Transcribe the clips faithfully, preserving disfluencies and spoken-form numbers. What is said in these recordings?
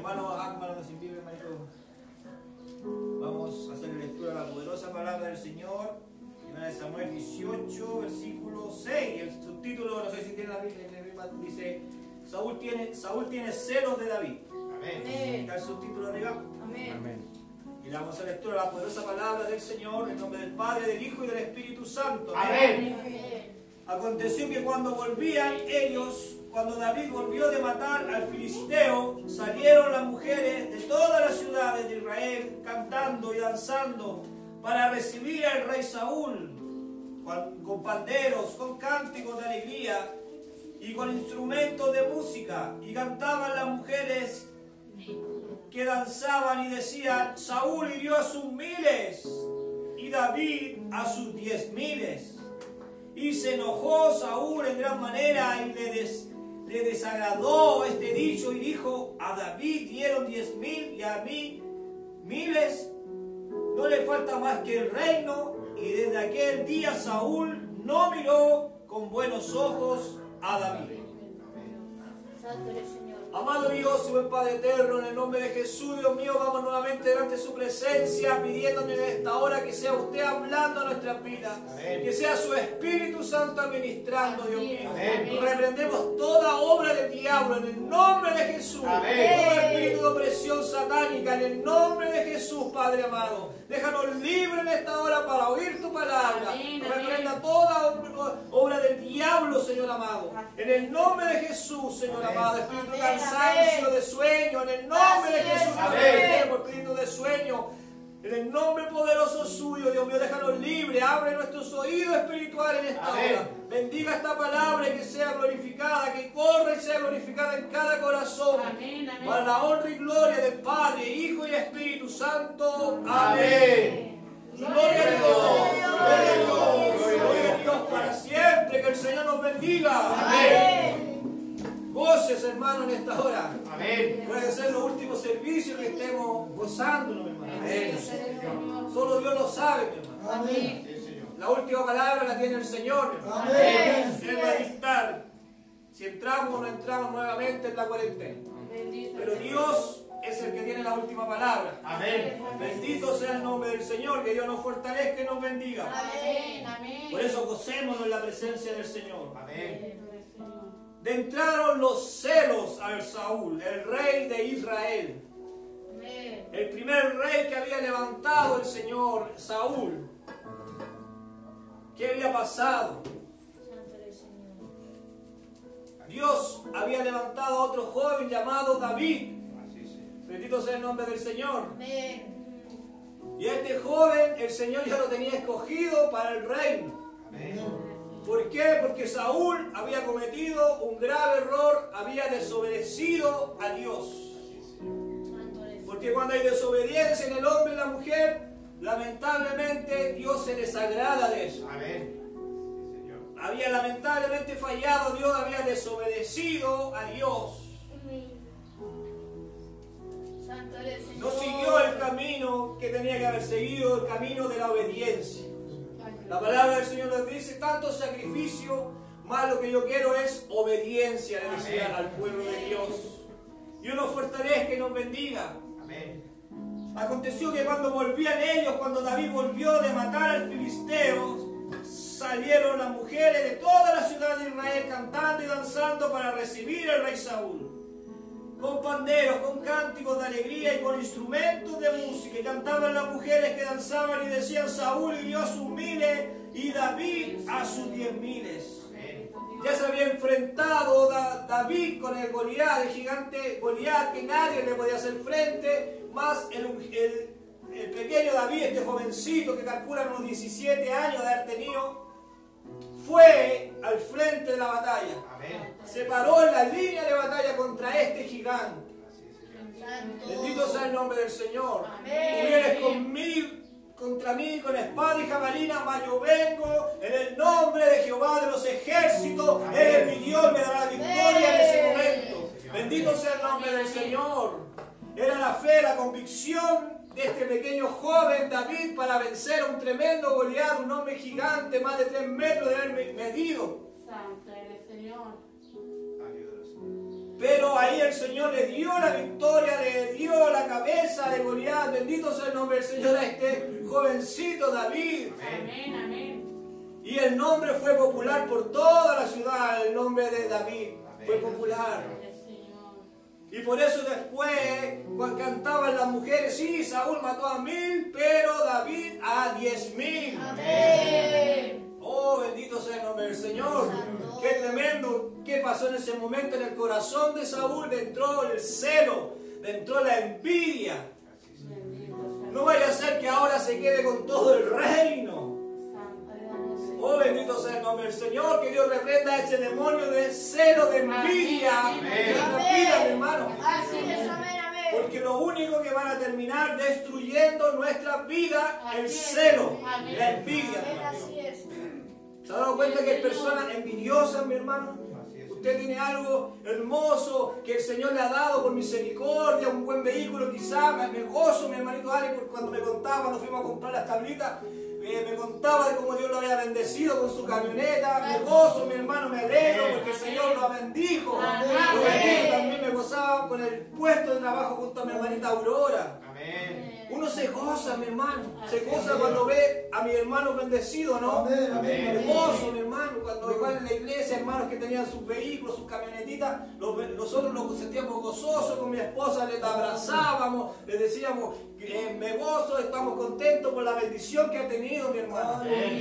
Hermano Akman, nos invita, hermanito. Vamos a hacer lectura de la poderosa palabra del Señor. Primera de Samuel dieciocho, versículo seis. El subtítulo, no sé si tiene la Biblia, dice: Saúl tiene, Saúl tiene celos de David. Amén. Está el subtítulo arriba. Amén. Amén. Y le vamos a hacer lectura de la poderosa palabra del Señor en nombre del Padre, del Hijo y del Espíritu Santo. Amén. Amén. Aconteció que cuando volvían ellos, cuando David volvió de matar al filisteo, salieron las mujeres de todas las ciudades de Israel cantando y danzando para recibir al rey Saúl, con panderos, con cánticos de alegría y con instrumentos de música. Y cantaban las mujeres que danzaban y decían: Saúl hirió a sus miles y David a sus diez miles. Y se enojó Saúl en gran manera y le, des, le desagradó este dicho y dijo: a David dieron diez mil y a mí miles. No le falta más que el reino. Y desde aquel día Saúl no miró con buenos ojos a David. Santo eres, Señor. Amado Dios y buen Padre eterno, en el nombre de Jesús, Dios mío, vamos nuevamente delante de su presencia, pidiéndole en esta hora que sea usted hablando a nuestras vidas, que sea su Espíritu Santo administrando, Dios mío. Amén. Reprendemos toda obra del diablo en el nombre de Jesús. Amén. Todo espíritu de opresión satánica en el nombre de Jesús, Padre amado. Déjanos libres en esta hora para oír tu palabra. Amén. Reprenda toda obra del diablo, Señor amado. En el nombre de Jesús, Señor Amén. Amado. Espíritu de cansancio, de sueño, en el nombre de Jesús, reprendemos espíritu de sueño. En el nombre poderoso suyo, Dios mío, déjanos libres. Abre nuestros oídos espirituales en esta Amén. Hora. Bendiga esta palabra y que sea glorificada, que corra y sea glorificada en cada corazón. Amén, amén. Para la honra y gloria del Padre, Hijo y Espíritu Santo. Amén. Gloria a Dios. Gloria a Dios. Gloria a Dios para siempre. Que el Señor nos bendiga. Amén. Goces, hermano, en esta hora. Amén. Puede ser los últimos servicios que estemos gozándonos, hermano. Amén. Solo Dios lo sabe, hermano. Amén. La última palabra la tiene el Señor, hermano. Amén. Él va a dictar si entramos o no entramos nuevamente en la cuarentena. Pero Dios es el que tiene la última palabra. Amén. Bendito sea el nombre del Señor, que Dios nos fortalezca y nos bendiga. Amén. Amén. Por eso gocémonos en la presencia del Señor. Amén. Entraron los celos a Saúl, el rey de Israel. Amén. El primer rey que había levantado el Señor, Saúl. ¿Qué había pasado? Dios había levantado a otro joven llamado David. Bendito sea el nombre del Señor. Amén. Y a este joven el Señor ya lo tenía escogido para el reino. Amén. ¿Por qué? Porque Saúl había cometido un grave error, había desobedecido a Dios. Porque cuando hay desobediencia en el hombre y la mujer, lamentablemente Dios se desagrada de eso. Amén. Había lamentablemente fallado, Dios había desobedecido a Dios. No siguió el camino que tenía que haber seguido, el camino de la obediencia. La palabra del Señor nos dice: tanto sacrificio, más lo que yo quiero es obediencia, le decía al pueblo de Dios. Dios nos fortalezca y nos bendiga. Amén. Aconteció que cuando volvían ellos, cuando David volvió de matar al filisteo, salieron las mujeres de toda la ciudad de Israel cantando y danzando para recibir al rey Saúl. Con panderos, con cánticos de alegría y con instrumentos de música. Y cantaban las mujeres que danzaban y decían: Saúl hirió a sus miles y David a sus diez miles. Ya se había enfrentado da, David con el Goliat, el gigante Goliat, que nadie le podía hacer frente, más el, el, el pequeño David, este jovencito que calcula unos diecisiete años de haber tenido, fue al frente de la batalla. Amén. Se paró en la línea de batalla contra este gigante. Bendito sea el nombre del Señor. Amén. Tú vienes conmigo, contra mí con espada y jabalina, mas yo vengo en el nombre de Jehová de los ejércitos. Amén. Él es mi Dios, me dará la victoria en ese momento. Bendito sea el nombre del Señor. Era la fe, la convicción de este pequeño joven David para vencer a un tremendo Goliat, un hombre gigante, más de tres metros de haber medido. Santo eres, Señor. Pero ahí el Señor le dio la victoria, le, cabeza de Goliat. Bendito sea el nombre del Señor a este jovencito David. Amén, amén. Y el nombre fue popular por toda la ciudad. El nombre de David fue popular. Y por eso después, cuando cantaban las mujeres, sí, Saúl mató a mil, pero David a diez mil. Amén. Oh, bendito sea el nombre del Señor. Santo. Qué tremendo. ¿Qué pasó en ese momento en el corazón de Saúl? Entró el celo, entró la envidia. No vaya a ser que ahora se quede con todo el reino. Oh, bendito sea el nombre del Señor. Que Dios reprenda ese demonio de celo, de envidia. Amén. De nuestra vida, mi hermano. Así es, amén, amén. Porque lo único que van a terminar destruyendo nuestra vida, el Así es. celo, Amén. la envidia. Amén, así es. ¿Se ha dado cuenta que hay personas envidiosas, mi hermano? Usted tiene algo hermoso que el Señor le ha dado por misericordia, un buen vehículo quizá. Me, me gozo, mi hermanito Ale, por cuando me contaba, cuando fuimos a comprar las tablitas, eh, me contaba de cómo Dios lo había bendecido con su camioneta. Me gozo, mi hermano, me alegro porque el Señor lo bendijo. Lo bendijo. También me gozaba con el puesto de trabajo junto a mi hermanita Aurora. Amén. Uno se goza, mi hermano. Se goza cuando ve a mi hermano bendecido, ¿no? Amén, amén. Hermoso, mi hermano. Cuando igual en la iglesia, hermanos que tenían sus vehículos, sus camionetitas, los- nosotros nos sentíamos gozosos con mi esposa, les abrazábamos, les decíamos, eh, me gozo, estamos contentos por la bendición que ha tenido mi hermano.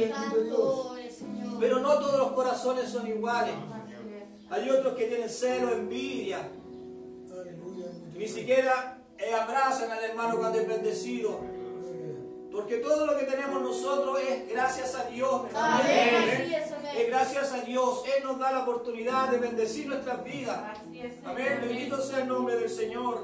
Santo es Señor. Pero no todos los corazones son iguales. Hay otros que tienen celo, envidia. Aleluya. Ni siquiera eh, abrazan al hermano cuando es bendecido. Porque todo lo que tenemos nosotros es gracias a Dios, mi hermano. Amén, Amén. así es, amén. Es gracias a Dios. Él nos da la oportunidad de bendecir nuestras vidas. Así es, Señor. Amén. Bendito sea el nombre del Señor.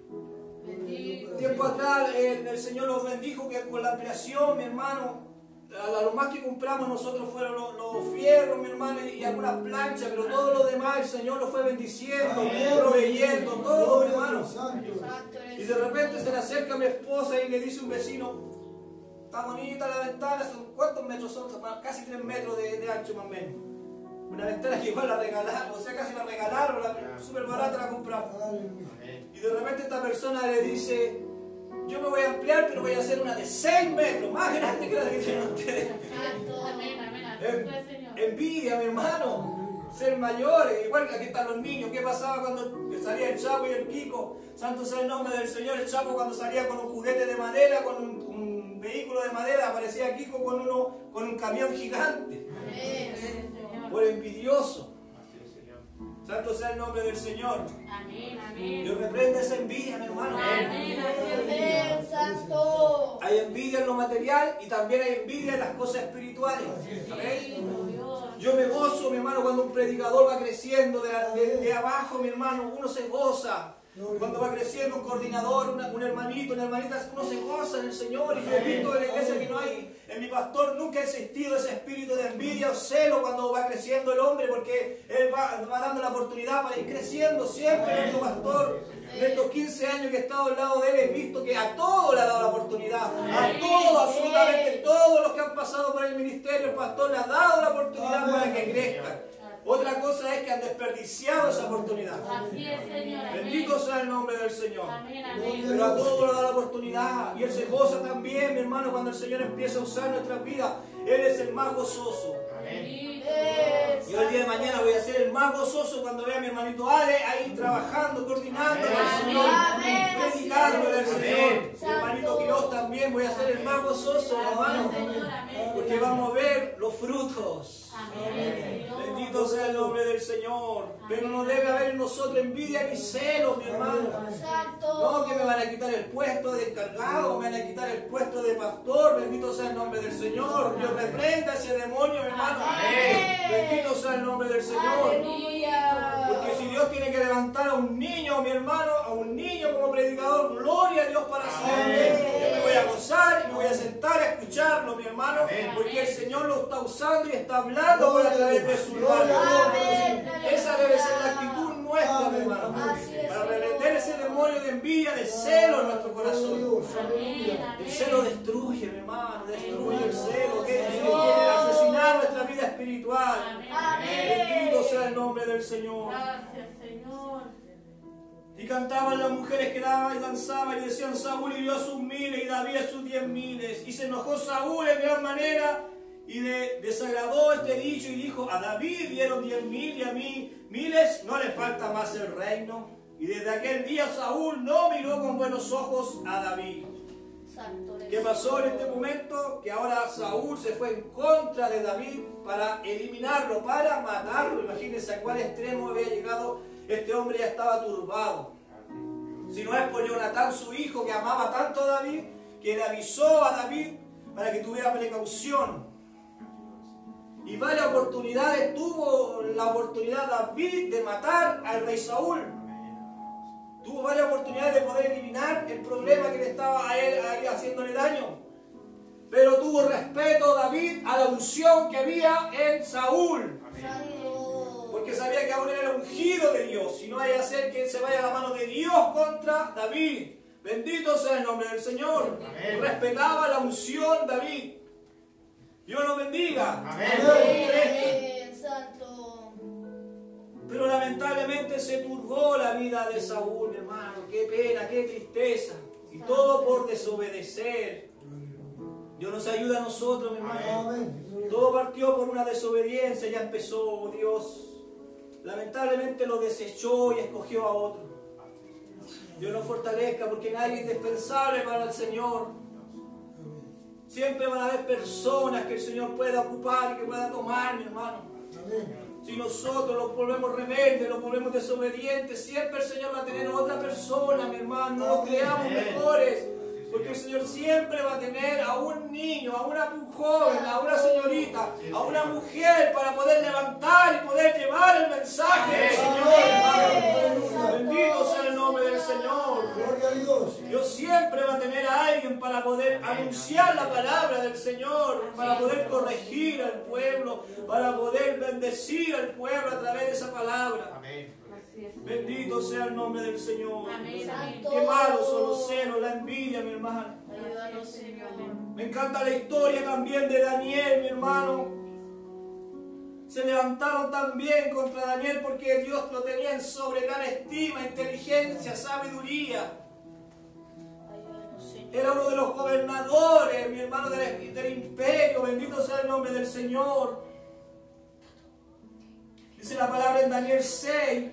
Bendito. Tiempo atrás eh, el Señor nos bendijo que con la ampliación, mi hermano, a, a lo más que compramos nosotros fueron los, los fierros, mi hermano, y algunas planchas, pero todo lo demás el Señor lo fue bendiciendo, proveyendo, todo, mi hermano. Santo eres Y de repente se le acerca a mi esposa y le dice un vecino, está bonita la ventana, son, ¿cuántos metros son? Casi tres metros de, de ancho más o menos. Una ventana que igual la regalaron, o sea, casi la regalaron, la, súper barata la compramos. Aleluya. Y de repente esta persona le dice, yo me voy a ampliar, pero voy a hacer una de seis metros, más grande que la que tienen ustedes. Santo. Amén, amén. Así En- es, Señor. envidia, mi hermano. Ser mayores, igual que aquí están los niños. ¿Qué pasaba cuando salía el Chapo y el Kiko? Santo sea el nombre del Señor. El Chapo cuando salía con un juguete de madera, con un, un vehículo de madera, aparecía Kiko con, uno, con un camión gigante. Amén, Señor. Por envidioso. Así es, Señor. Santo sea el nombre del Señor. Amén, amén. Dios reprende esa envidia, mi hermano. Amén, amén, Santo. Hay envidia en lo material y también hay envidia en las cosas espirituales. Amén. Bendito Dios. Yo me gozo, mi hermano, cuando un predicador va creciendo de, la- de- de abajo, mi hermano, uno se goza. Cuando va creciendo un coordinador, una- un hermanito, una hermanita, uno se goza en el Señor. Y yo he visto en la iglesia que no hay, en mi pastor nunca ha existido ese espíritu de envidia o celo cuando va creciendo el hombre, porque él va, va dando la oportunidad para ir creciendo siempre. Nuestro pastor, en estos quince años que he estado al lado de él, he visto que a todos le ha dado la oportunidad. A todos, absolutamente todos los que han pasado por el ministerio, el pastor le ha dado la oportunidad para que crezcan. Otra cosa es que han desperdiciado esa oportunidad. Así es, Señor. Amén. Bendito sea el nombre del Señor. Amén, amén. Pero a todos le da la oportunidad. Y Él se goza también, mi hermano, cuando el Señor empieza a usar nuestras vidas. Él es el más gozoso. Bendito Yo Dios. el día de mañana voy a ser el más gozoso cuando vea a mi hermanito Ale ahí trabajando, coordinando con el Señor, Amén. predicando del Señor. Amén. Mi hermanito Quiroz también voy a ser el más gozoso, hermano. Señor, amén. Porque vamos a ver los frutos. Amén, Señor. Bendito sea el nombre del Señor. Pero no debe haber en nosotros envidia ni celos, mi hermano. Santo. No, que me van a quitar el puesto de encargado, me van a quitar el puesto de pastor. Bendito sea el nombre del Señor. Dios reprenda ese demonio, mi hermano. Amén. Bendito sea el nombre del Señor. Aleluya. Porque si Dios tiene que levantar a un niño, mi hermano, a un niño como predicador, gloria a Dios para siempre. Yo me voy a gozar y me voy a sentar a escucharlo, mi hermano, porque el Señor lo está usando y está hablando para través de su mano. Amén. Esa debe ser la actitud nuestra, mi hermano, Así es, para Señor. reprender ese demonio de envidia, de celo en nuestro corazón. Amén, El amén. celo destruye, mi hermano, destruye el celo, que que quiere asesinar nuestra vida espiritual. Amén. Bendito sea el nombre del Señor. Gracias, Señor. Y cantaban las mujeres que daban y danzaban y decían: Saúl hirió a sus miles y David a sus diez miles. Y se enojó Saúl en gran manera y de, desagradó este dicho y dijo: a David dieron diez mil y a mí miles, no le falta más el reino. Y desde aquel día Saúl no miró con buenos ojos a David. ¿Qué pasó en este momento? Que ahora Saúl se fue en contra de David para eliminarlo, para matarlo. Imagínense a cuál extremo había llegado. Este hombre ya estaba turbado. Si no es por Jonatán, su hijo, que amaba tanto a David, que le avisó a David para que tuviera precaución. Y varias oportunidades tuvo la oportunidad David de matar al rey Saúl. Tuvo varias oportunidades de poder eliminar el problema que le estaba a él, a él haciéndole daño. Pero tuvo respeto David a la unción que había en Saúl. Porque sabía que aún era el ungido de Dios. Y no vaya a ser que se vaya a la mano de Dios contra David. Bendito sea el nombre del Señor. Amén. Respetaba la unción David. Dios nos bendiga. Amén. Amén. Santo. Pero lamentablemente se turbó la vida de Saúl, mi hermano. Qué pena, qué tristeza. Y todo por desobedecer. Dios nos ayuda a nosotros, mi hermano. Amén. Todo partió por una desobediencia. Ya empezó, Dios. Lamentablemente lo desechó y escogió a otro. Dios nos fortalezca, porque nadie es indispensable para el Señor. Siempre van a haber personas que el Señor pueda ocupar y que pueda tomar, mi hermano. Amén. Si nosotros los volvemos rebeldes, los volvemos desobedientes, siempre el Señor va a tener otra persona, mi hermano. No nos creamos mejores, porque el Señor siempre va a tener a un niño, a una joven, a una señorita, a una mujer para poder levantar y poder llevar el mensaje del Señor, hermano. Bendito sea el nombre del Señor. Gloria a Dios. Dios siempre va a tener a alguien para poder anunciar la palabra del Señor, para poder corregir al pueblo, para poder bendecir al pueblo a través de esa palabra. Amén. Bendito sea el nombre del Señor. Amén. Qué malos son los celos, la envidia, mi hermano. Ayúdanos, Señor. Me encanta la historia también de Daniel, mi hermano. Se levantaron también contra Daniel porque Dios lo tenía en sobre gran estima, inteligencia, sabiduría. Era uno de los gobernadores, mi hermano, del, del imperio. Bendito sea el nombre del Señor. Dice la palabra en Daniel seis,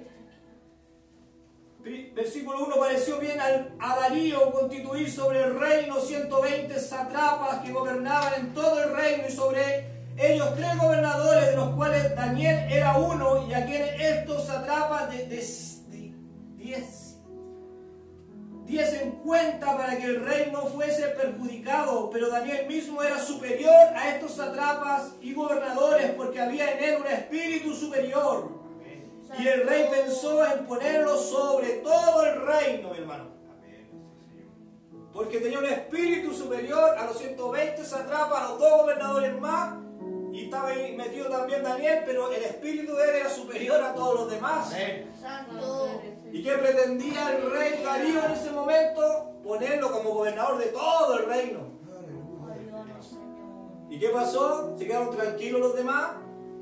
versículo uno: pareció bien a Darío constituir sobre el reino ciento veinte sátrapas que gobernaban en todo el reino, y sobre ellos tres gobernadores, de los cuales Daniel era uno, y a quienes estos sátrapas de, de, de, diez, diez en cuenta para que el rey no fuese perjudicado. Pero Daniel mismo era superior a estos sátrapas y gobernadores, porque había en él un espíritu superior. Y el rey pensó en ponerlo sobre todo el reino, mi hermano. Porque tenía un espíritu superior a los ciento veinte sátrapas, a los dos gobernadores más. Y estaba ahí metido también Daniel, pero el espíritu de él era superior a todos los demás. Santo. ¿Y qué pretendía el rey Darío en ese momento? Ponerlo como gobernador de todo el reino. Ayúdanos, Señor. ¿Y qué pasó? ¿Se quedaron tranquilos los demás?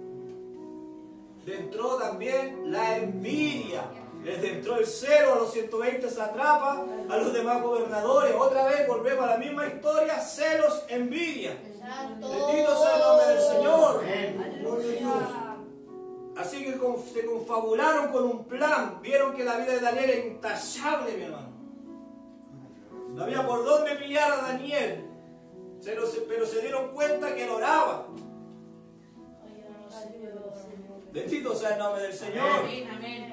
Entró también la envidia. Les entró el celo a los ciento veinte sátrapas, a los demás gobernadores. Otra vez volvemos a la misma historia: celos, envidia. Santo. Bendito sea el nombre del Señor. Gloria a Dios. Así que se confabularon con un plan. Vieron que la vida de Daniel era intachable, mi hermano. No había por dónde pillar a Daniel. Pero se dieron cuenta que él oraba. Ayúdanos, Señor. Bendito sea el nombre del Señor. Amén, amén.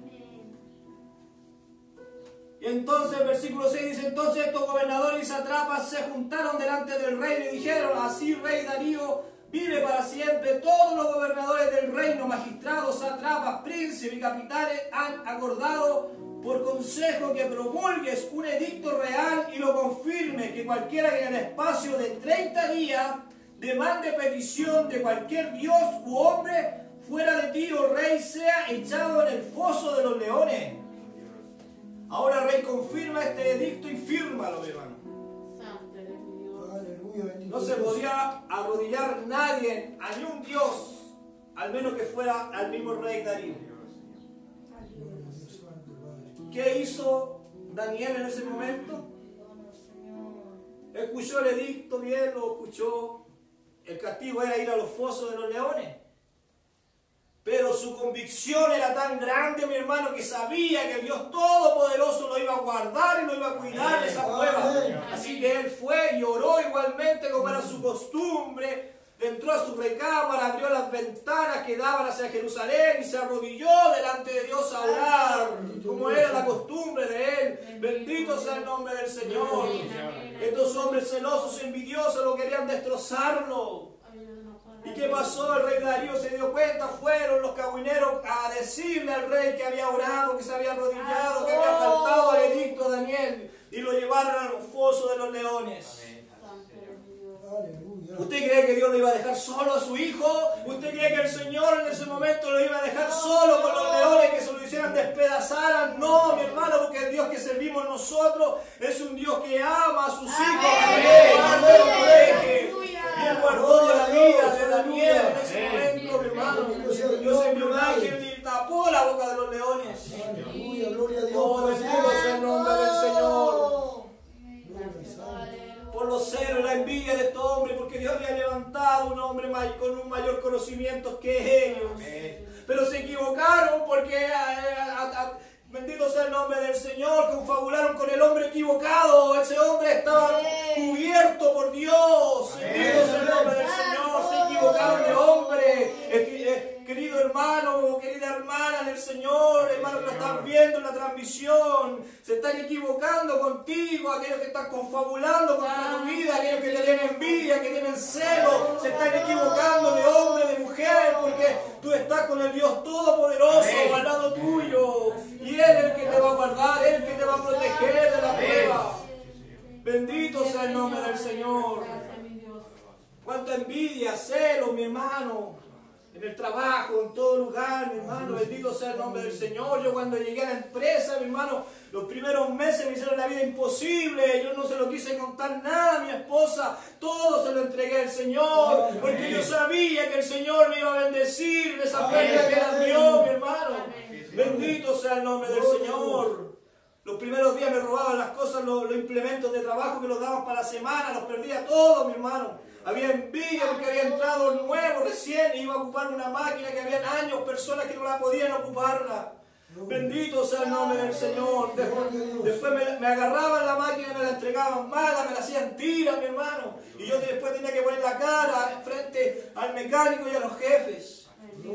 Y entonces el versículo seis dice: entonces estos gobernadores y sátrapas se juntaron delante del rey y dijeron: así rey Darío vive para siempre. Todos los gobernadores del reino, magistrados, sátrapas, príncipes y capitanes han acordado por consejo que promulgues un edicto real y lo confirme, que cualquiera que en el espacio de treinta días demande petición de cualquier dios u hombre fuera de ti, oh rey, sea echado en el foso de los leones. Ahora, rey, confirma este edicto y fírmalo, mi hermano. Santo eres mi Dios. Aleluya, bendito No se Dios. podía arrodillar nadie a ni un dios, al menos que fuera al mismo rey Darío. Gloria a Dios, Santo Padre. ¿Qué hizo Daniel en ese momento? Escuchó el edicto, bien lo escuchó. El castigo era ir a los fosos de los leones. Pero su convicción era tan grande, mi hermano, que sabía que el Dios Todopoderoso lo iba a guardar y lo iba a cuidar de esa prueba. Así que él fue y oró igualmente como era su costumbre. Entró a su recámara, abrió las ventanas que daban hacia Jerusalén y se arrodilló delante de Dios a orar, como era la costumbre de él. Bendito sea el nombre del Señor. Estos hombres celosos y envidiosos lo querían destrozarlo. ¿Y qué pasó? El rey Darío se dio cuenta, fueron los cagüineros a decirle al rey que había orado, que se había arrodillado, que había faltado al edicto de Daniel, y lo llevaron a los fosos de los leones. ¿Usted cree que Dios lo iba a dejar solo a su hijo? ¿Usted cree que el Señor en ese momento lo iba a dejar solo con los leones que se lo hicieran despedazar? No, mi hermano, porque el Dios que servimos nosotros es un Dios que ama a sus hijos. Y Él guardó la vida de Daniel en ese momento, mi hermano. Dios envió un ángel y tapó la boca de los leones. Aleluya, gloria a Dios. Oh, bendito sea el nombre del Señor. Por los celos, la envidia de estos hombres, porque Dios había levantado un hombre con un mayor conocimiento que ellos. Pero se equivocaron porque, a, a, a, bendito sea el nombre del Señor, confabularon con el hombre equivocado. Ese hombre estaba cubierto por Dios. Bendito sea el nombre del Señor. Se equivocaron de hombre. Querido hermano, querida hermana en el Señor, hermano que lo están viendo en la transmisión, se están equivocando contigo, aquellos que están confabulando contra tu vida, aquellos que te tienen envidia, que tienen celo, se están equivocando de hombre, de mujer, porque tú estás con el Dios Todopoderoso al lado tuyo, y Él es el que te va a guardar, Él es el que te va a proteger de la prueba. Bendito sea el nombre del Señor. Cuánta envidia, celo, mi hermano. En el trabajo, en todo lugar, mi hermano, bendito sea el nombre del Señor. Yo cuando llegué a la empresa, mi hermano, los primeros meses me hicieron la vida imposible. Yo no se lo quise contar nada a mi esposa. Todo se lo entregué al Señor. Porque yo sabía que el Señor me iba a bendecir de esa pérdida que era Dios, mi hermano. Bendito sea el nombre del Señor. Los primeros días me robaban las cosas, los, los implementos de trabajo que los daban para la semana. Los perdía todos, mi hermano. Había envidia porque había entrado nuevo recién y iba a ocupar una máquina que habían años, personas que no la podían ocuparla. Bendito sea el nombre del Señor. Después, después me, me agarraban la máquina y me la entregaban mala, me la hacían tira, mi hermano. Y yo después tenía que poner la cara frente al mecánico y a los jefes.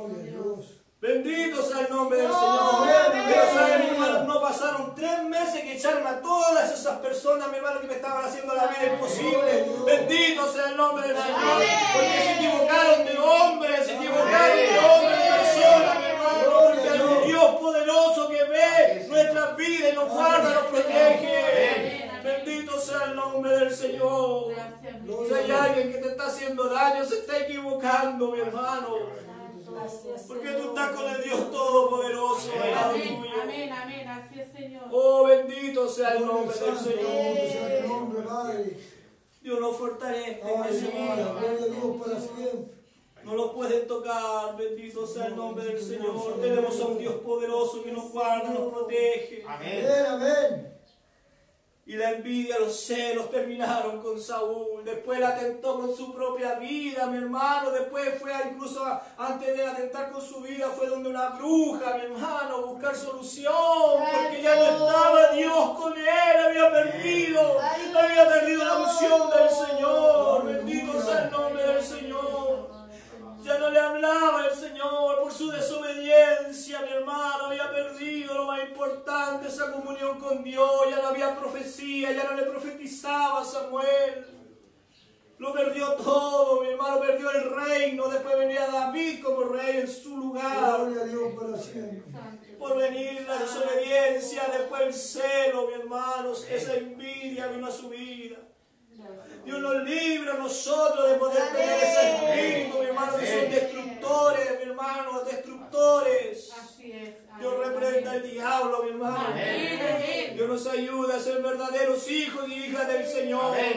Bendito sea el nombre del Señor. Pero saben, mi hermano, no pasaron tres meses que echaron a todas esas personas, mi hermano, que me estaban haciendo la vida imposible. Bendito sea el nombre del Señor. Porque se equivocaron de hombre, se equivocaron de hombre, de persona, mi hermano. Porque hay un Dios poderoso que ve nuestras vidas y nos guarda, nos protege. Bendito sea el nombre del Señor. Si hay alguien que te está haciendo daño, se está equivocando, mi hermano. Porque tú estás con el Dios Todopoderoso. Amén, amén, amén, así es, Señor. Oh, bendito sea el nombre del Señor. Padre. Dios nos fortalece en ese Gloria a momento. Dios para siempre. No lo pueden tocar. Bendito sea el nombre del Señor. Tenemos a un Dios poderoso que nos guarda, nos protege. Amén, amén. Y la envidia, los celos terminaron con Saúl. Después él atentó con su propia vida, mi hermano. Después fue a, incluso a, antes de atentar con su vida, fue donde una bruja, mi hermano, a buscar solución. Porque ya no estaba Dios con él, había perdido. Había perdido la unción del Señor. Bendito sea el nombre del Señor. Ya no le hablaba el Señor por su desobediencia, mi hermano. Había perdido lo más importante, esa comunión con Dios. Ya no había profecía, ya no le profetizaba a Samuel. Lo perdió todo, mi hermano. Perdió el reino. Después venía David como rey en su lugar. Gloria a Dios para siempre. Por venir la desobediencia, después el celo, mi hermano. Esa envidia vino a su vida. Dios nos libra a nosotros de poder tener ese espíritu, mi hermano, que son destructores, mi hermano, destructores. Así es. Dios reprenda al diablo, mi hermano. Amén. Dios nos ayuda a ser verdaderos hijos y hijas del Señor. Amén.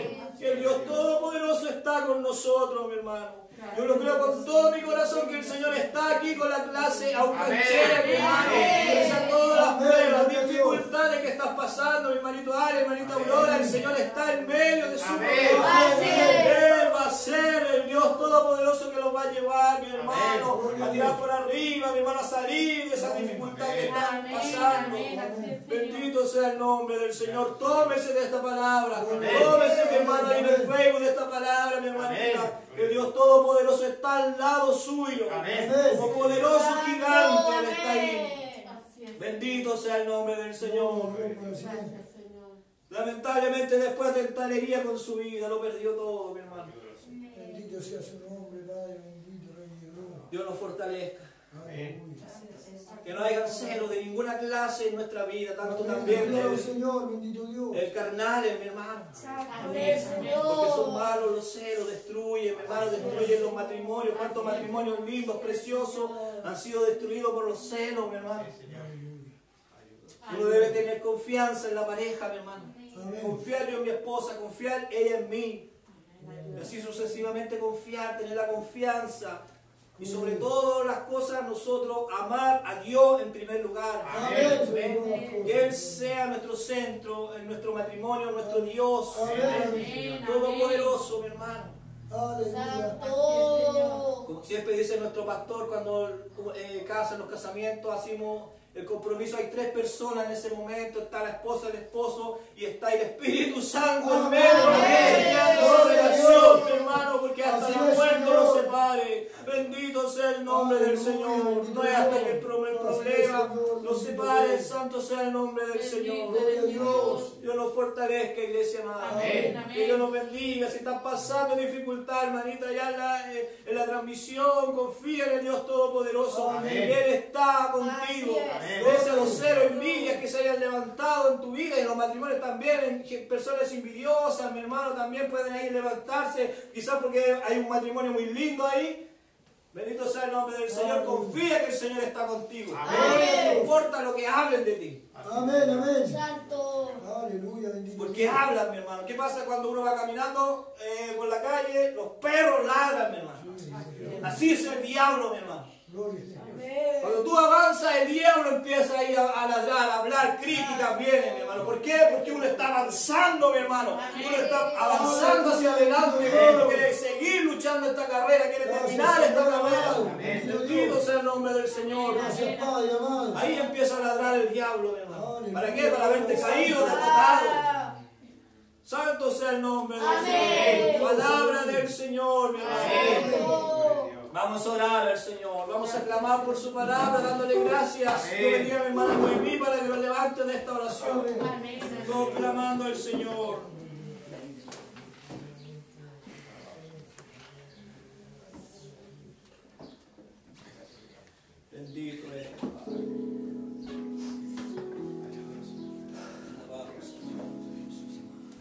que el Dios Todopoderoso está con nosotros, mi hermano. Yo lo creo con todo mi corazón que el Señor está aquí con la clase aucanchera, mi hermano. Pese a todas las pruebas, dificultades que estás pasando, mi hermanito Ale, hermanita Aurora, el Señor está en medio de su problema. Él va a ser el Dios Todopoderoso que los va a llevar, mi hermano, a tirar por arriba, mi hermano, a salir de esa dificultad que están pasando. Bendito sea el nombre del Señor. Tómese de esta palabra. Tómese, mi hermano, ahí en el Facebook de esta palabra, mi hermanita. Que Dios Todopoderoso está al lado suyo. Como poderoso gigante, Él está ahí. Bendito sea el nombre del Señor. Lamentablemente después atentaría con su vida, lo perdió todo, mi hermano. Bendito sea su nombre, Padre, bendito Rey de Gloria. Dios nos fortalezca. Amén. Que no haya celo de ninguna clase en nuestra vida, tanto Amén. también Gloria al el, Señor, bendito Dios. el carnal, mi hermano. Amén. Porque son malos los celos, destruyen, mi hermano, destruyen los matrimonios. Cuántos matrimonios lindos, preciosos han sido destruidos por los celos, mi hermano. Uno debe tener confianza en la pareja, mi hermano. Amén. Confiar yo en mi esposa, confiar ella en mí. Y así sucesivamente confiar, tener la confianza. Y sobre todas las cosas nosotros amar a Dios en primer lugar. Amén. Amén. Que Él sea nuestro centro, en nuestro matrimonio, nuestro Dios. Amén. Todopoderoso, mi hermano. Aleluya. Como siempre dice nuestro pastor, cuando eh, casan los casamientos, hacemos el compromiso, hay tres personas en ese momento, está la esposa, el esposo y está el Espíritu Santo en medio, enseñando esa relación, mi hermano, porque hasta la muerte nos separe. Bendito sea el nombre del Señor. No es hasta que el problema nos separe, santo sea el nombre del Señor. Dios, Dios nos fortalezca, iglesia amada. Que Dios nos bendiga. Si están pasando dificultad, hermanita, allá en la, eh, en la transmisión, confía en el Dios Todopoderoso. Él está contigo. Pese a los celos, envidias que se hayan levantado en tu vida y en los matrimonios también, en personas envidiosas, mi hermano, también pueden ahí levantarse, quizás porque hay un matrimonio muy lindo ahí. Bendito sea el nombre del Señor. Confía que el Señor está contigo. Amén. No importa lo que hablen de ti. Amén, amén. Santo. Aleluya, bendito. Porque hablan, mi hermano. ¿Qué pasa cuando uno va caminando eh, por la calle? Los perros ladran, mi hermano. Así es el diablo, mi hermano. Gloria a Dios. Cuando tú avanzas, el diablo empieza ahí a, a ladrar, a hablar, críticas vienen, mi hermano. ¿Por qué? Porque uno está avanzando, mi hermano. Uno está avanzando hacia adelante, uno quiere seguir luchando esta carrera, quiere terminar esta carrera. Bendito sea el nombre del Señor. Gracias, Padre amado. Ahí empieza a ladrar el diablo, mi hermano. Aleluya. ¿Para qué? Para verte caído, derrotado. Santo sea el nombre del Amén. Señor. Palabra del Señor, mi hermano. Santo. Vamos a orar al Señor, vamos a clamar por su palabra, dándole gracias. Yo bendiga a mi hermana Noemí para que lo levante de esta oración. Amén. Todos clamando al Señor. Bendito es el Padre. Alabado Señor Jesús.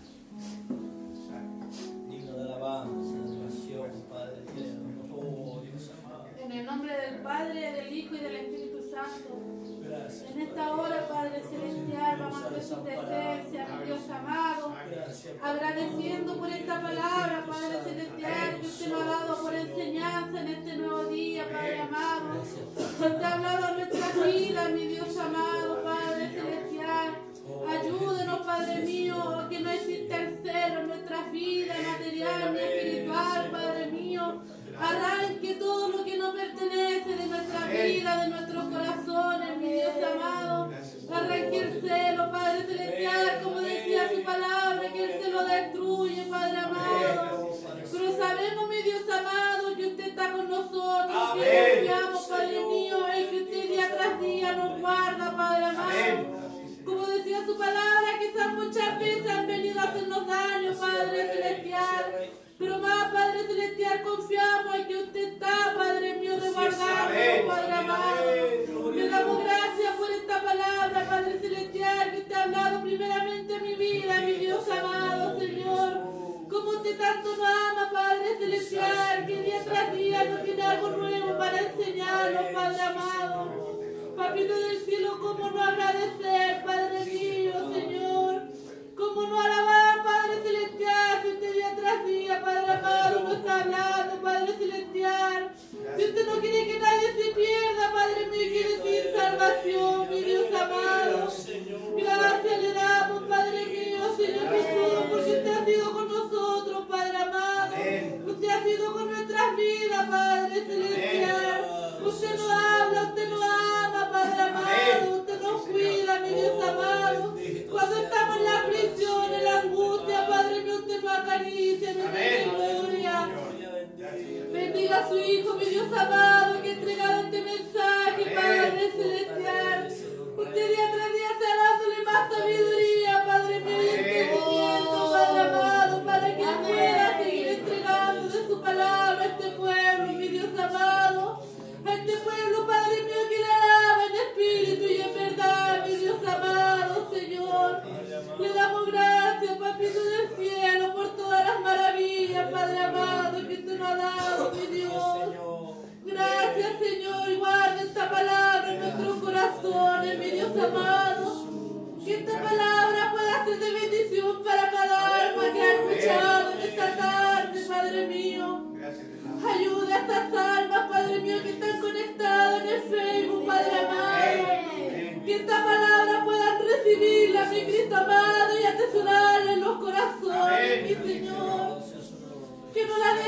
Digno de alabanza, de adoración, Padre eterno. Oh, Dios amado. En el nombre del Padre, del Hijo y del Espíritu Santo. Gracias. En esta hora, Padre Celestial, vamos ante su presencia, mi Dios amado. Gracias. Agradeciendo por esta palabra, Padre Celestial, que usted nos ha dado por enseñanza en este nuevo día, Padre amado. Usted ha hablado a nuestras vidas, mi Dios amado, Padre Celestial. Ayúdenos, Padre mío, que no exista el celo en nuestras vidas, material ni espiritual, Padre mío. Arranque todo lo que no pertenece de nuestra vida, de nuestros corazones, mi Dios amado. Arranque el celo, Padre Celestial, como decía su palabra, que el celo destruye, Padre amado. Pero sabemos, mi Dios amado, que usted está con nosotros, que confiamos, Padre mío, en que usted día tras día nos guarda, Padre amado. Como decía su palabra, quizás muchas veces han venido a hacernos daño, Padre Celestial. Pero más, Padre Celestial, confiamos en que usted está, Padre mío, de guardarnos, Padre amado. Le damos gracias por esta palabra, Padre Celestial, que usted ha hablado primeramente en mi vida, mi Dios amado, Señor. Como usted tanto nos ama, Padre Celestial, que día tras día nos tiene algo nuevo para enseñarnos, Padre amado. Papito del cielo, cómo no agradecer, Padre mío, Señor. Cómo no alabar, Padre Celestial, si usted día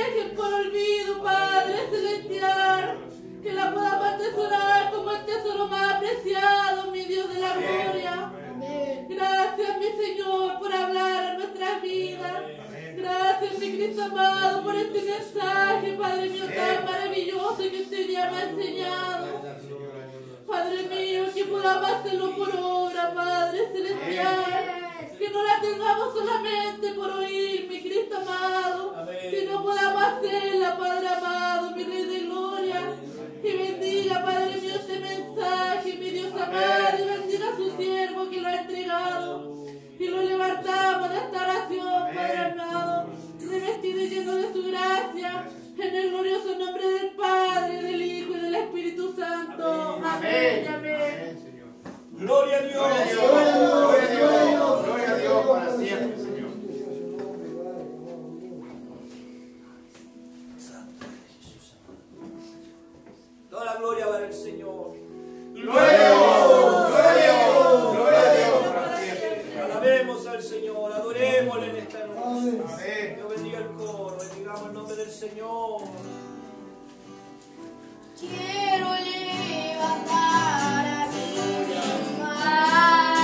dejen por olvido, Padre celestial. Que la podamos atesorar como el tesoro más preciado, mi Dios de la gloria. Gracias, mi Señor, por hablar a nuestras vidas. Gracias, mi Cristo amado, por este mensaje, Padre mío, tan maravilloso que usted ya me ha enseñado. Padre mío, que podamos hacerlo por obra, Padre celestial. Que no la tengamos solamente por oír, mi Cristo amado. Sino podamos hacerla, Padre amado, mi Rey de gloria. Y bendiga, Padre mío, este mensaje, mi Dios amado, y bendiga a su siervo que lo ha entregado. Y lo levantamos de esta oración, Padre amado, revestido y lleno de su gracia, en el glorioso nombre del Padre, del Hijo y del Espíritu Santo. Amén. Amén. Gloria a Dios. Gloria a Dios. Gloria a Dios. Gloria a Dios para siempre, Señor. Toda la gloria para el Señor. Gloria a Dios. Gloria a Dios. Gloria a Dios para siempre. Alabemos al Señor, adorémosle en esta noche. Amén. Dios bendiga el coro, bendigamos el nombre del Señor. Quiero levantar a mis manos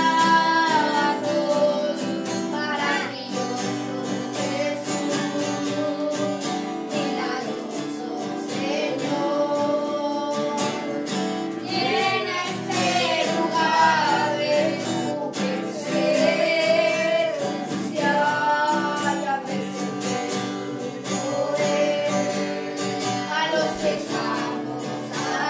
maravilloso Jesús, milagroso Señor. Llena este lugar de tu presencia y a descender tu poder a los que estamos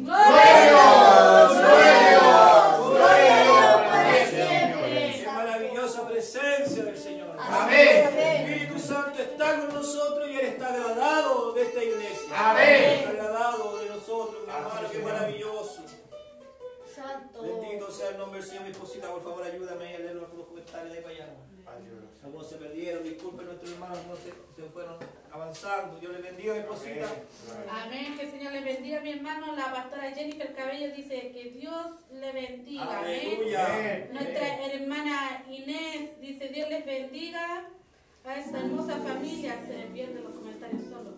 Gloria a Dios. Gloria a Dios. Gloria a Dios para Amén. siempre. Qué maravillosa presencia del Señor. Amén. El Espíritu Santo está con nosotros y Él está agradado de esta iglesia. Amén. Está agradado de nosotros, mi hermano. Qué maravilloso. Santo. Bendito sea el nombre del Señor. Mi esposita, por favor, ayúdame a leer los comentarios de para allá. Algunos se perdieron, disculpen nuestros hermanos, algunos se, se fueron avanzando. Dios les bendiga, mi esposita. Amén, que el Señor le bendiga, mi hermano. La pastora Jennifer Cabello dice que Dios le bendiga. Amén. Aleluya. Nuestra hermana Inés dice Dios les bendiga a esta hermosa familia. Se pierden los comentarios solo.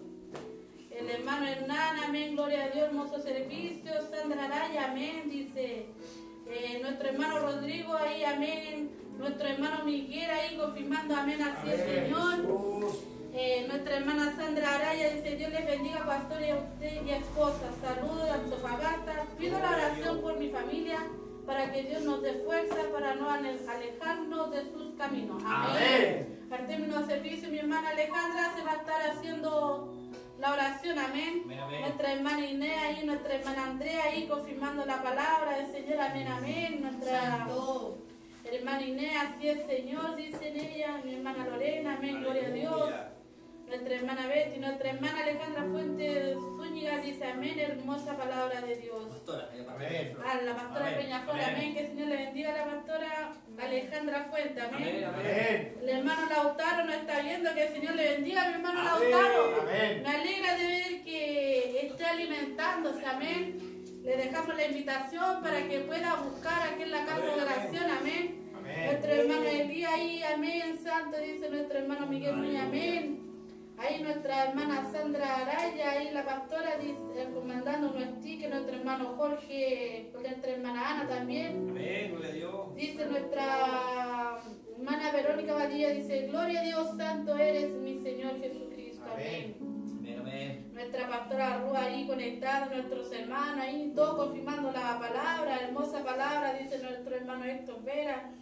El hermano Hernán, amén, gloria a Dios, hermoso servicio. Sandra Araya, amén, dice eh, nuestro hermano Rodrigo ahí, amén. Nuestro hermano Miguel ahí confirmando, amén, así el Señor. Eh, nuestra hermana Sandra Araya dice Dios les bendiga, pastor, y a usted y a esposa. Saludos a Antofagasta. Pido la oración por mi familia para que Dios nos dé fuerza para no alejarnos de sus caminos. Amén. Al término del servicio, mi hermana Alejandra se va a estar haciendo la oración, amén. Amén, amén. Nuestra hermana Inés ahí, nuestra hermana Andrea ahí confirmando la palabra del Señor, amén, amén. Nuestra Santo. hermana Inés, así es Señor, dicen ella. Mi hermana Lorena, amén, gloria a Dios. Nuestra hermana Betty, nuestra hermana Alejandra Fuentes Zúñiga dice amén, hermosa palabra de Dios. Amén. A la pastora Amén. Peñaflor, amén. Amén. Que el Señor le bendiga a la pastora Alejandra Fuentes, amén. Amén, amén. El hermano Lautaro nos está viendo, que el Señor le bendiga a mi hermano Amén. Lautaro. Amén. Me alegra de ver que esté alimentándose, amén. Le dejamos la invitación para que pueda buscar aquí en la casa de oración, amén. Amén. Nuestro hermano Elías ahí, amén, santo, dice nuestro hermano Miguel Núñez, amén. Ahí nuestra hermana Sandra Araya, ahí la pastora dice, comandando unos tickets, nuestro hermano Jorge, nuestra hermana Ana también. Amén, gloria a Dios. Dice nuestra hermana Verónica Badilla, dice, gloria a Dios, santo eres mi Señor Jesucristo, amén. Amén, amén. Nuestra pastora Rúa ahí conectada, nuestros hermanos ahí, todos confirmando la palabra, hermosa palabra, dice nuestro hermano Héctor Vera.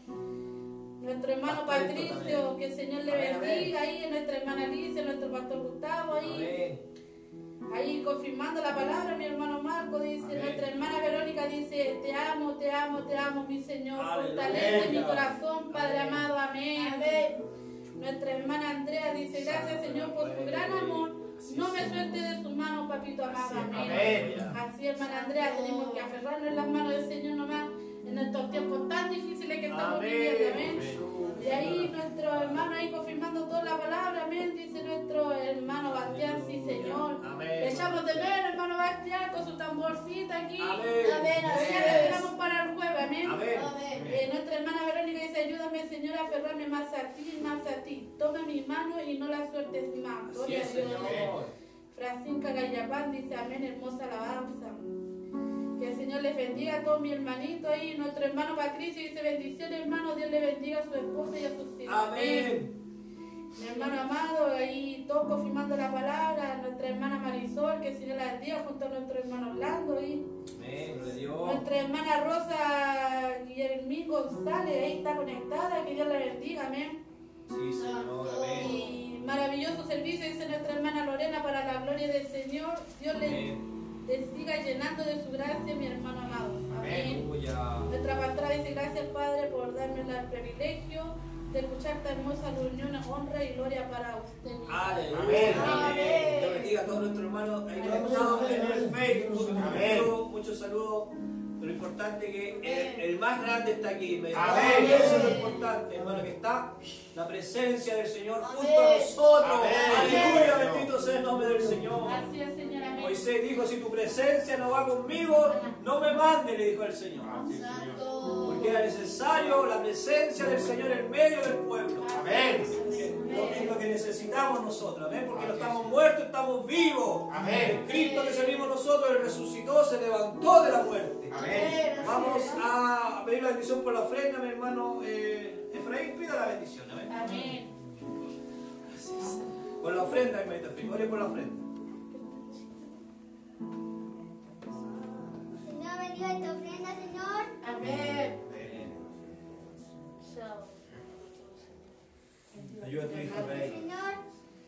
Nuestro hermano Pastor Héctor Patricio, también. que el Señor le Amén, bendiga ahí, nuestra hermana Alicia, nuestro pastor Gustavo ahí. Amén. Ahí confirmando la palabra, mi hermano Marco dice, Amén. nuestra hermana Verónica dice, te amo, te amo, te amo, mi Señor, Aleluya. fortalece mi corazón, Padre Amén. amado, amén. Amén. Nuestra hermana Andrea dice, gracias Señor por su gran amor, no me suelte de su mano, papito amado, amén. Amén. Así, hermana Andrea, tenemos que aferrarnos en las manos del Señor nomás, en estos tiempos tan difíciles que estamos Amén. viviendo, amén. Y ahí nuestro hermano ahí confirmando toda la palabra, amén, dice nuestro hermano Bastián, sí Señor. Amén. Le echamos de menos, hermano Bastián, con su tamborcita aquí. Amén. Amén, así Ya le es. esperamos para el jueves, amén. Amén. Amén. Eh, nuestra hermana Verónica dice, ayúdame Señor a aferrarme más a ti, más a ti. Toma mi mano y no la sueltes más. Así Gloria a es, Dios. Señor. Francisca Gallapán dice, amén, hermosa alabanza. Que el Señor les bendiga a todos mis hermanitos ahí. Nuestro hermano Patricio dice, bendiciones hermano, Dios le bendiga a su esposa y a sus hijos. Amén. Mi hermano amado, ahí todos confirmando la palabra. Nuestra hermana Marisol, que el Señor la bendiga junto a nuestro hermano Orlando. Ahí. Amén, gloria a Dios. Nuestra hermana Rosa Guillermín González, ahí está conectada, que Dios la bendiga, amén. Sí, Señor, amén. Y maravilloso servicio, dice nuestra hermana Lorena, para la gloria del Señor. Dios le, Amén. le siga llenando de su gracia, mi hermano amado. Amén. Aleluya. Nuestra pastora dice, gracias Padre por darme el privilegio de escuchar esta hermosa reunión, honra y gloria para usted. Aleluya. Amén. Amén. Dios bendiga a todos nuestros hermanos ahí conectados en el Facebook. Amén. Muchos, muchos saludos. Pero lo importante es que el, el más grande está aquí. ¿Me Amén. Eso es lo importante, hermano, que está la presencia del Señor junto a nosotros. Amén. Aleluya, Amén. bendito sea el nombre del Señor. Así es, Señor, amén. Moisés dijo, si tu presencia no va conmigo, no me mande, le dijo el Señor. Santo. Porque era necesario la presencia del Señor en medio del pueblo. Amén. Lo que es lo que necesitamos nosotros, amén, porque no estamos muertos, estamos vivos. Amén. El Cristo que servimos nosotros, Él resucitó, se levantó de la muerte. Amén. Vamos a pedir la bendición por la ofrenda, mi hermano eh, Efraín, pida la bendición, amén. Amén. Por la ofrenda, hermanito Efraín, ore por la ofrenda. Señor, bendiga esta ofrenda, Señor. Amén. Ayuda a tu hijo, Efraín. Señor,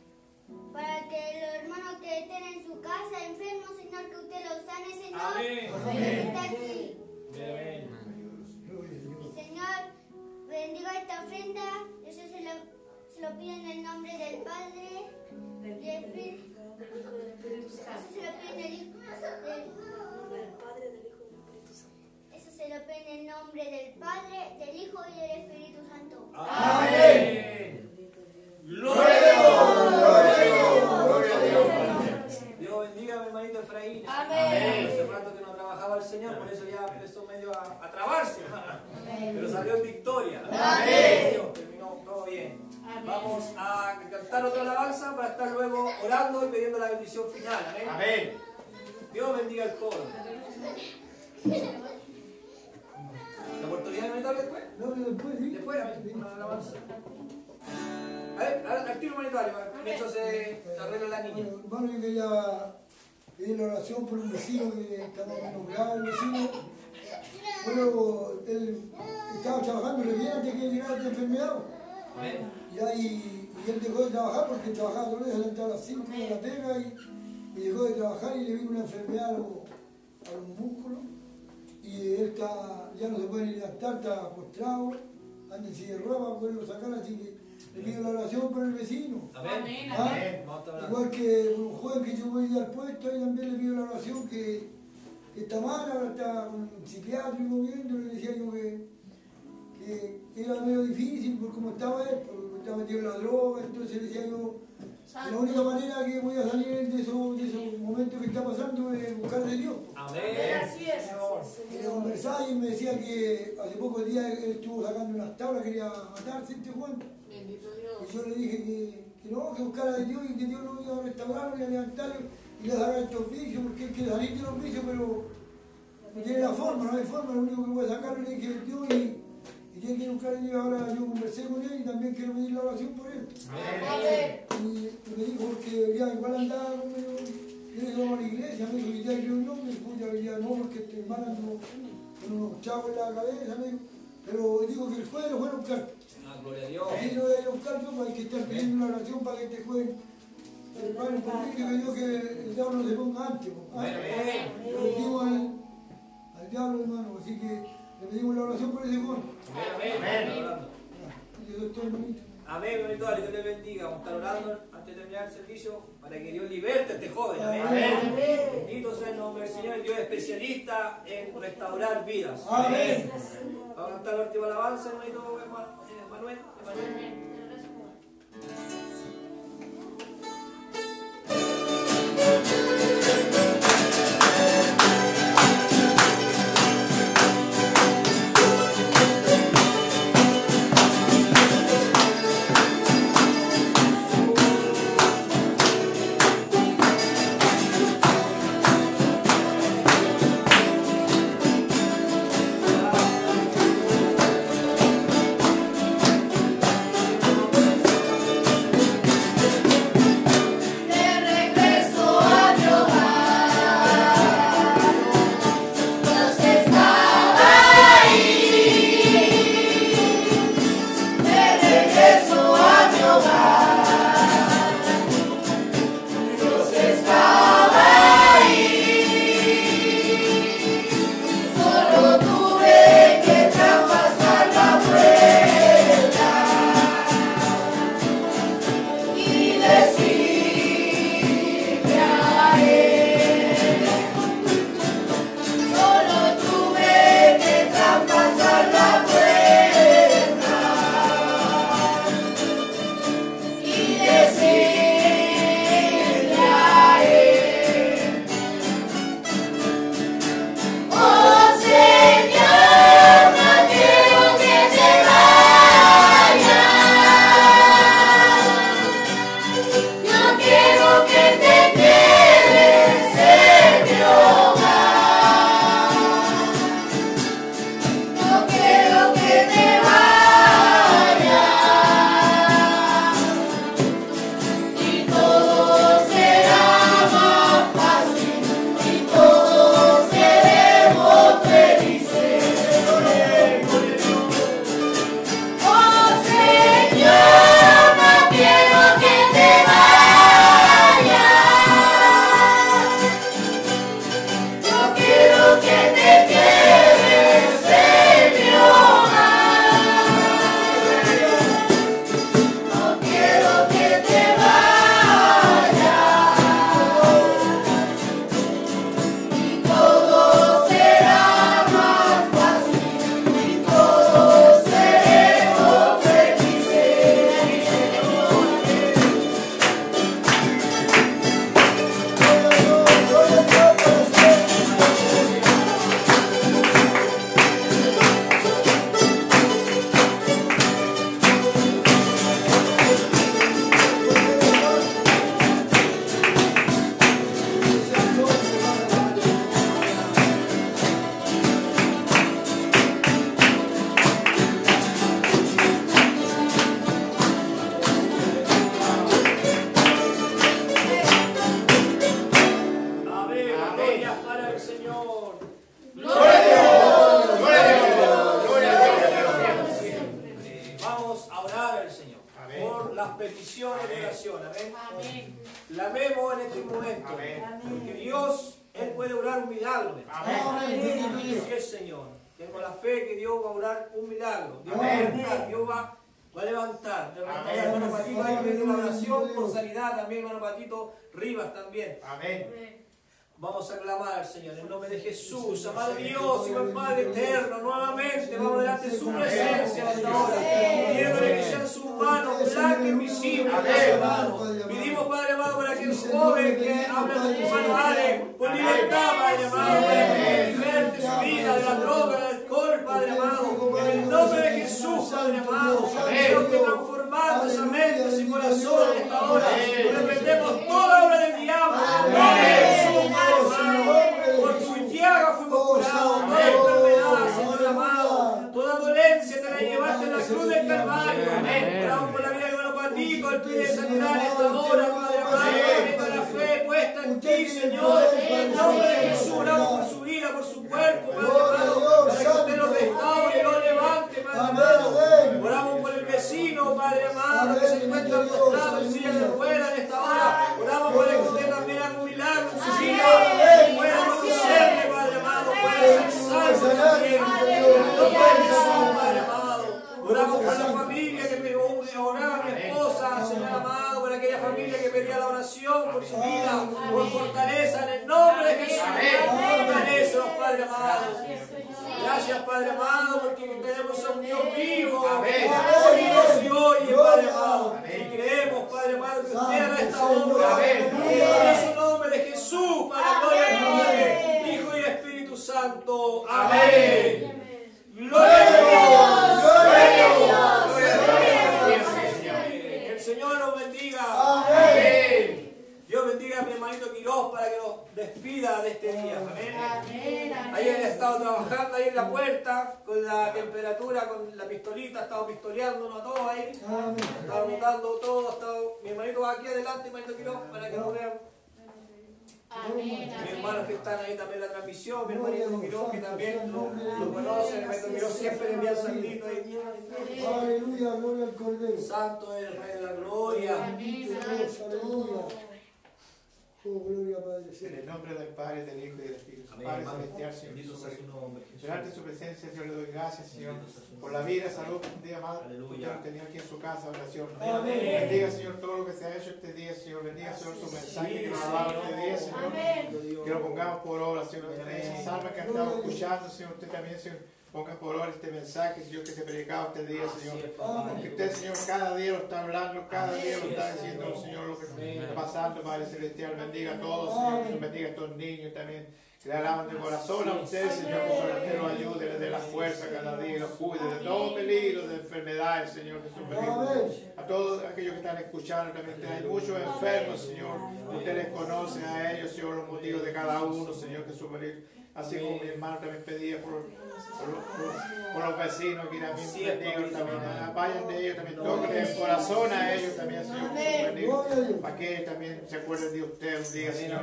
para que los hermanos que estén en su casa enfermos, Señor, que usted los sane, Señor. Amén. que está aquí. Amén. Gloria a Dios. Señor, bendiga esta ofrenda. Eso se lo, se lo pido en el nombre del Padre, del Espíritu. Eso se lo pido en el Hijo. Eso se lo pido en el nombre del Padre, del Hijo y del Espíritu Santo. Amén. Gloria a Dios. Gloria a Dios. Dios bendiga a mi hermanito Efraín. Amén. Hace rato que no trabajaba el Señor, por eso ya empezó medio a, a trabarse. Pero salió en victoria. Amén. Dios, terminó todo bien. Amén. Vamos a cantar otra alabanza para estar luego orando y pidiendo la bendición final. Amén. Amén. Dios bendiga el coro. ¿La oportunidad de meditar después? No, después, sí. Después, amén. Una alabanza. A ver, a ver, activo humanitario. Mientras se, se arregla la niña. Bueno, hermano, yo quería pedir la oración por un vecino que estaba menos grave, el vecino. Bueno, él estaba trabajando re bien antes que llegara esta enfermedad. Amén. Y, ahí, y él dejó de trabajar porque trabajaba todos los días, entraba a las cinco de la pega y, y dejó de trabajar y le vino una enfermedad a los, a los músculos. Y él está, ya no se puede ni levantar, está postrado, anda en silla de ruedas para poderlo sacar, así que le pido la oración por el vecino. Amén. ¿Ah? Amén. Vamos a estar hablando. Igual que un joven que yo voy a ir al puesto, ahí también le pido la oración que, que está mal, ahora está con un psiquiátrico viendo, le decía yo que, que era medio difícil por cómo estaba él, porque estaba metido en la droga, entonces le decía yo, la única manera que voy a salir de esos, de esos momentos que está pasando es buscar de Dios. Amén. Así es. Y le conversaba y me decía que hace pocos días él estuvo sacando unas tablas, quería matarse este Juan. Bendito Y Dios. yo le dije que, que no, que buscara de Dios y que Dios lo iba a restaurar, lo iba a levantar y le iba a sacar estos vicios, porque él quiere salir de los vicios, pero no tiene la forma, no hay forma, lo único que puede sacarlo le dije es Dios y, y tiene que buscar a Dios. Ahora yo conversé con él y también quiero pedir la oración por él. Amén. Y me dijo que ya igual andaba con medio, yo le digo a la iglesia, me dijo que ya hay reunión, me dijo ya, ya no, porque te hermana ando con unos chavos en la cabeza, me dijo, pero digo que el jueves lo fuera a buscar. Ah, gloria a Dios. Así lo voy a ir a buscar yo, hay que estar pidiendo una oración para que este jueves prepare un poquito y que Dios que el diablo no se ponga antes. po. Ah, Amén. le pedimos al, al diablo, hermano, así que le pedimos la oración por ese joven. Amén. Amén. Orando. Y eso es todo, hermanito. Amén, hermanito, que Dios le bendiga. Vamos a estar orando antes de terminar el servicio para que Dios liberte a este joven. Amén. Amén. Bendito sea el nombre del Señor, Dios es especialista en restaurar vidas. Amén. Vamos a cantar la última alabanza, hermanito Manuel. Manuel. Amén. Gracias para el Señor. Gloria a Dios. Gloria a Dios. Gloria a Dios. Vamos a orar al Señor Amén. por las peticiones de oración. Amén. Amén. Clamemos en este momento. Amén. Porque Dios, Él puede orar un milagro. Amén. Sí, Señor. Tengo la fe que Dios va a orar un milagro. Dios va a Amén. levantar. Dios va, va a levantar. Levantar Amén. a hermano Patito ahí que dio la oración por sanidad. También hermano Patito Rivas también. Amén. Vamos a clamar al Señor en nombre de Jesús, amado Dios y buen Padre eterno, nuevamente vamos delante de su presencia en esta hora, pidiéndole que sean sus manos blancas y visibles, Padre amado. Pedimos, Padre amado, para aquel joven que habla con tu hermano Ale, por libertad, Padre amado, para que liberte su vida de la droga, del alcohol, Padre amado, en el nombre de Jesús, Padre amado, Señor, que transformando esa mente, ese corazón en esta hora, reprendemos toda obra del diablo, en el nombre de Jesús, Padre. Por tu llaga fuimos curados, toda enfermedad, Señor amado, toda dolencia te la llevaste en la cruz del Calvario. Oramos por la vida de hermano Patito, el pide sanidad en esta hora, Padre amado, poniendo la fe puesta en ti, Señor. En el nombre de Jesús, oramos por su vida, por su cuerpo, Padre amado, para que usted lo restaure y lo levante, Padre amado. Oramos por el vecino, Padre amado, que se encuentra acostado en silla de ruedas en esta hora. Oramos por el que usted también haga un milagro en su vida. Pueda conocerle, Padre amado, pueda ser salvo también. En el nombre de Jesús, Padre amado. Oramos por la familia que me oraba mi esposa, Señor amado, por aquella familia que pedía la oración por su vida, por fortaleza, en el nombre de Jesús. Fortaleza, Padre amado. Gracias, Padre amado, porque tenemos a un Dios vivo, que nos y oye, Padre amado. Y creemos, Padre amado, que usted hará esta obra. En el nombre de Jesús, para la gloria del Padre, Hijo y Espíritu Santo. Amén. Gloria a Dios. Gloria a Dios. Que el Señor nos bendiga. Amén. Dios bendiga a mi hermanito Quirós para que nos despida de este día. Amén. Ahí él ha estado trabajando ahí en la puerta con la temperatura, con la pistolita, ha estado pistoleándonos a todos ahí. Ha estado anotando todo. Ha estado... Mi hermanito va aquí adelante, hermanito Quirós, para que lo vean. Amén. Mis hermanos que están ahí también en la transmisión, mi hermanito Quirós que también lo, lo conocen, el hermanito Quirós siempre le envía el santito ahí. Aleluya, gloria al Cordero. Santo es el Rey de la Gloria. Aleluya. Oh, gloria, Padre. En el nombre del Padre, del Hijo y del Espíritu. Padre celestial, Señor. Bendito sea su nombre, Jesús. Delante de su presencia, Señor, le doy gracias, Señor, por la vida, salud, un día más. Aleluya. Usted lo tenía aquí en su casa, oración. Amén. Bendiga, Señor, todo lo que se ha hecho este día, Señor. Bendiga, Señor, su mensaje que nos ha dado este día, Señor. Que lo pongamos por obra, Señor. Esas almas que han estado escuchando, Señor, usted también, Señor. Ponga por obra este mensaje, Señor, que se predicaba este día, Señor. Porque usted, Señor, cada día lo está hablando, cada día lo está diciendo, Señor, lo que está pasando, Padre Celestial. Bendiga a todos, Señor, que bendiga a estos niños también. Que le alaban de corazón a usted, Señor, que sobre usted lo ayude, le dé la fuerza cada día, lo cuide de todo peligro, de enfermedades, Señor, Jesús bendiga. A todos aquellos que están escuchando también, hay muchos enfermos, Señor. Usted les conoce a ellos, Señor, los motivos de cada uno, Señor, Jesús bendiga. Así como mi hermano también pedía por, por, por, por los vecinos que también bendigan también. Vayan de ellos también, toquen el corazón a ellos también, Señor. Bendiga. Para que ellos también se acuerden de usted un día, Señor.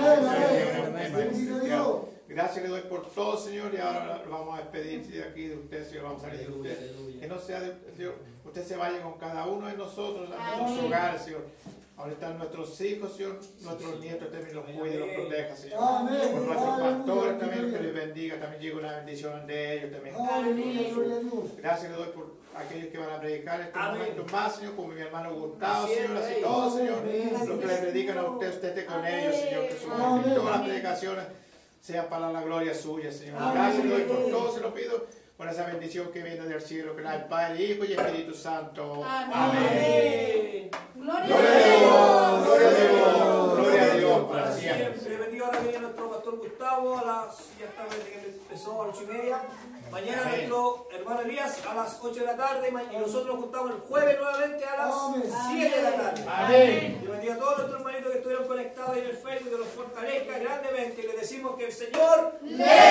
Gracias le doy por todo, Señor, y ahora vamos a despedirse de aquí de usted, Señor. Vamos a salir de usted. Que no sea de, Señor, usted se vaya con cada uno de nosotros a nuestros hogares, Señor. Ahora están nuestros hijos, Señor, nuestros nietos también los cuide y los proteja, Señor. Amén. Por nuestros pastores también, que les bendiga, también llegue una bendición de ellos también. Gracias le doy por aquellos que van a predicar este momento más, Señor, como mi hermano Gustavo, Señor, así todos, Señor, los que les predican a usted, usted esté con ellos, Señor, que su, todas las predicaciones sean para la gloria suya, Señor. Gracias le doy por todo, se lo pido, por esa bendición que viene del cielo, que la del Padre, Hijo y Espíritu Santo. Amén. Amén. Gloria a Dios, gloria a Dios, gloria a Dios para siempre. Se le bendiga ahora viene nuestro pastor Gustavo a las, ya está desde que empezó a las ocho y media. Mañana Amén. Nuestro hermano Elías a las ocho de la tarde y nosotros nos juntamos el jueves nuevamente a las siete de la tarde. Amén. Y bendiga a todos nuestros hermanitos que estuvieron conectados en el Facebook, que los fortalezca grandemente y les decimos que el Señor le